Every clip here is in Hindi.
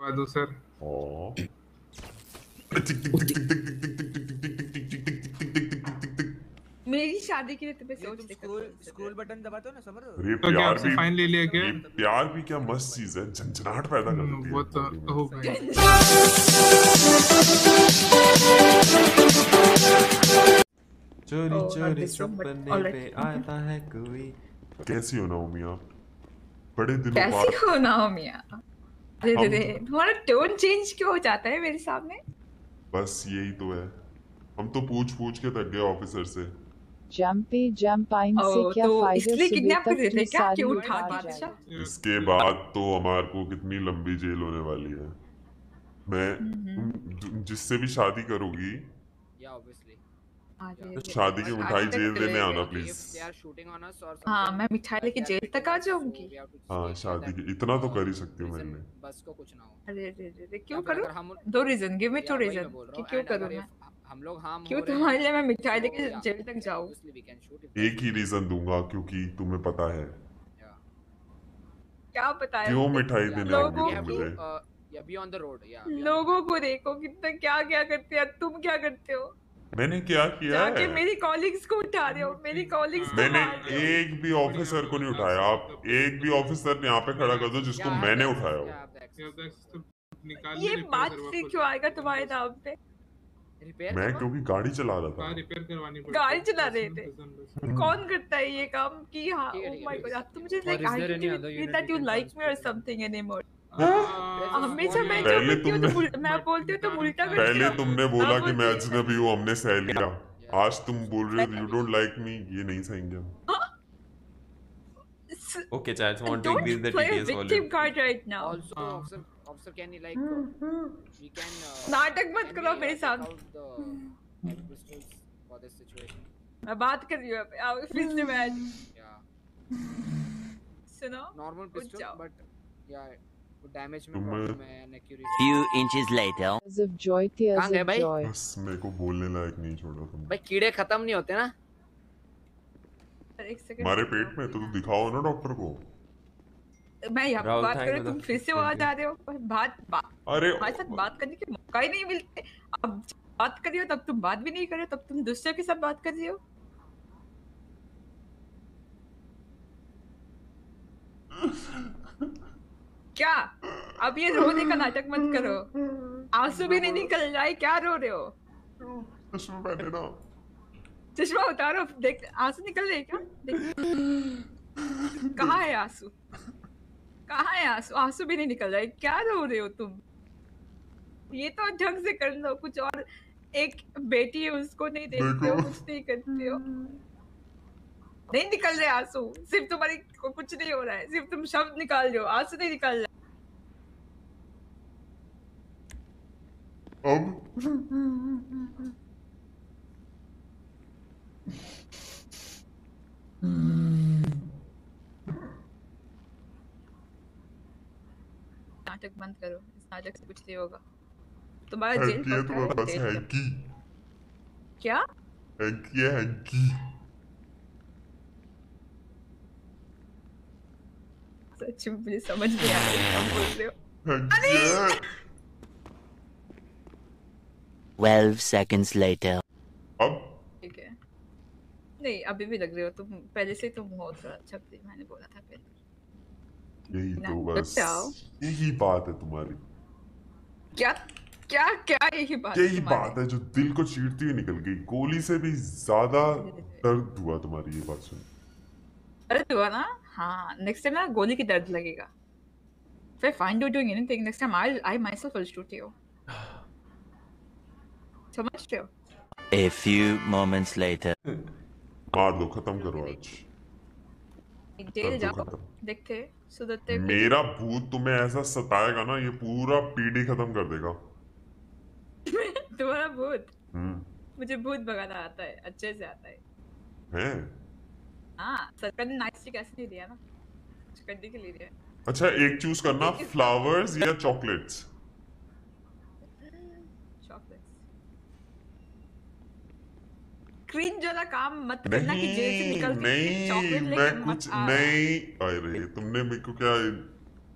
दो सर। मेरी शादी के लिए तुम्हें ये तुम स्क्रोल बटन दबाते हो ना, समझ रहे हो? तो क्या आपसे फाइन ले लिया क्या? ये प्यार भी क्या मस्त चीज है, झंझनाहट पैदा कर देती है वो तो बॉडी में। हो भाई। चोरी चोरी सपने पे आता है कोई। कैसी हो नाओमी आप? बड़े दिनों कैसी बाद। हो नाओमी? अरे तुम्हारा टोन चेंज क्यों हो जाता है मेरे सामने? बस यही तो है, हम तो पूछ पूछ के थक गए ऑफिसर से। जंपाइन से क्या फायदा? इसलिए किडनैप कर देते क्या? क्यों सारी उठा उतार बादशाह? इसके बाद तो हमारे को कितनी लंबी जेल होने वाली है। मैं जिससे भी शादी करोगी, शादी की मिठाई जेल देने आना प्लीज। हाँ, मैं मिठाई लेके जेल तक आ जाऊंगी। हाँ, शादी की इतना तो कर ही सकती हूँ मेरे लिए। बस को कुछ ना हो। अरे क्यों करूँ? दो reason, give me two reason कि क्यों करूँ मैं। हम लोग क्यों तुम्हारे लिए मैं मिठाई लेके जेल तक जाऊँ? एक ही रीजन दूंगा, क्योंकि तुम्हें पता है। क्या पता है? क्यों मिठाई देने लोगों आओगी मुझे? लोगों को देखो कितना क्या क्या करते हैं। तुम क्या करते हो? मैंने क्या किया जाके है? मेरी कॉलीग्स को उठा रहे हो, मेरी कॉलीग्स को मैंने मार रहे हो। एक भी ऑफिसर को नहीं उठाया। आप एक भी ऑफिसर यहाँ पे खड़ा कर दो जिसको मैंने उठाया हो। ये बात से क्यों आएगा तुम्हारे नाम पे? मैं क्योंकि गाड़ी चला रहा था। रिपेयर करवानी पड़ेगी। गाड़ी चला रहे थे? कौन करता है ये काम? कि हाँ, oh my God, अब तो मुझे like I didn't feel that you like me or something anymore. हमेशा मैं जो करती हूँ तो मैं बोलती हूँ तो उल्टा करती हो। पहले तुमने बोला कि मैं अजनबी हूँ, हमने सह लिया। आज तुम बोल रहे हो यू डोंट लाइक मी, ये नहीं सहेंगे हम। Okay, chat. Want to increase the Don't play a details victim volume. card right now. Also, officer, can you like we can नाटक मत करो मेरे साथ। for this situation. मैं बात कर रही हूँ फिर से मैच। सुनो, Normal pistol, but yeah, damage में तुम- problem है and accuracy. Few inches later. Tears of joy, tears कहाँ गए of भाई? joy. बस मेरे को बोलने लायक नहीं छोड़ा तुम। भाई कीड़े खत्म नहीं होते ना। एक सेकंड। हमारे पेट में तो दिखाओ ना डॉक्टर को। मैं यहाँ राहुल, बात thank कर रही you हूँ, तुम for फिर से वहाँ जा रहे हो। अरे हमारे साथ बात करने के मौका ही नहीं मिलते। अब बात कर रही हो तब तुम बात भी नहीं कर रहे हो, तब तुम दूसरे के साथ बात कर रही हो। क्या? अब ये रोने का नाटक मत करो। आंसू भी नहीं निकल रहा है, क्या रो रहे हो? चश्मा पहने ना। चश्मा उतारो, देख आंसू निकल रहे हैं क्या? देख कहाँ है आंसू? कहाँ है आंसू? आंसू भी नहीं निकल रहा है, क्या रो रहे हो तुम? ये तो ढंग से कर लो कुछ। और एक बेटी है उसको नहीं देखते हो, कुछ नहीं करते हो। नहीं निकल रहे आंसू, सिर्फ तुम्हारी कुछ नहीं हो रहा है, सिर्फ तुम शब्द निकाल रहे हो, आंसू नहीं निकल रहा। अब नाटक बंद करो, इस नाटक से कुछ नहीं होगा। तुम्हारा जेल हैंकी है पक्का तुम्हारे पास, है। हैंकी। क्या? हैंकी है, हैंकी। सच में मुझे समझ नहीं आ रहा क्या बोल रहे हो। हैंकी है। 12 seconds later. अब ठीक है, नहीं अभी भी लग रहे हो तुम, पहले से तुम हो थोड़ा अच्छा, मैंने बोला था पहले। यही तो ना, बस जाओ। यही बात है तुम्हारी। क्या क्या क्या यही बात? यही बात है जो दिल को चीरती हुई निकल गई। गोली से भी ज्यादा दर्द हुआ तुम्हारी ये बात सुन। दर्द हुआ ना? हाँ, नेक्स्ट टाइम ना गोली की दर्द लगेगा। If I find you doing anything next time, I myself will shoot you. समझ रहे हो? A few moments later. मार दो, खत्म करो आज। जेल कर दो जाओ, खत्म। देखते सुधरते। मेरा भूत तुम्हें ऐसा सताएगा ना, ये पूरा पीढ़ी खत्म कर देगा। तुम्हारा भूत? मुझे भूत भगाना आता है, अच्छे से आता है। हैं? हाँ, सरकार ने नाइट स्टिक ऐसे नहीं दिया ना, करने के लिए दिया। अच्छा, एक चूज करना, फ्लावर्स या चॉकलेट्स। क्रीम वाला काम मत करना कि जेल से निकल के नहीं, चॉकलेट मैं लेके कुछ मत आ। नहीं। अरे तुमने मेरे को क्या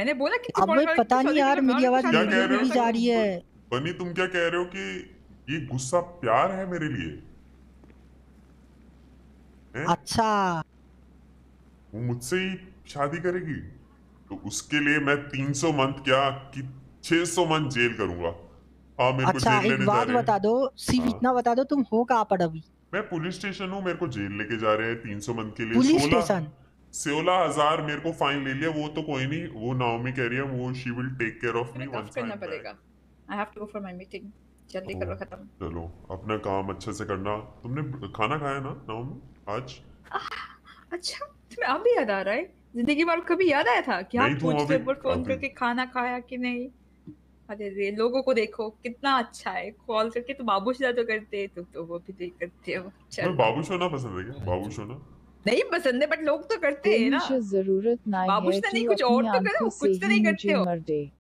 मैंने बोला कि अबे पता नहीं यार, मेरी आवाज क्या कह वीडियो रहे में भी हो? जा रही है। बनी तुम क्या कह रहे हो कि ये गुस्सा प्यार है मेरे लिए? हैं? अच्छा वो मुझसे ही शादी करेगी तो उसके लिए मैं 300 मंथ क्या कि 600 मंथ जेल करूंगा। हाँ मेरे को अच्छा, जेल एक लेने जा बात रहे हैं। बता दो, सिर्फ हाँ। इतना बता दो, तुम हो कहाँ पर अभी? मैं पुलिस स्टेशन हूँ, मेरे को जेल लेके जा रहे हैं 300 मंथ के लिए। Police station? 16,000 मेरे को फाइन ले लिया। वो तो कोई नहीं, वो नाओमी कह रही है वो she will take care of me once I करना पड़ेगा। I have to go for my meeting. जल्दी करो खत्म। चलो अपना काम अच्छे से करना। तुमने खाना खाया ना नाओमी आज? अच्छा, तुम्हें अभी याद आ रहा है? जिंदगी भर कभी याद आया था कि आप नहीं, तुम पूछते अभी- पर फोन अभी- करके खाना खाया कि नहीं? अरे रे, लोगों को देखो कितना अच्छा है, कॉल करके तो बाबूशा तो करते, तुम तो वो भी नहीं करते हो। तुम्हें चलो, बाबू सोना पसंद है क्या? बाबू सोना नहीं पसंद है बट लोग तो करते हैं ना। जरूरत नहीं बाबूशा है नहीं, तू कुछ और अपनी तो करो, आंखों से कुछ तो ही नहीं मुझे करते हो। मर दे।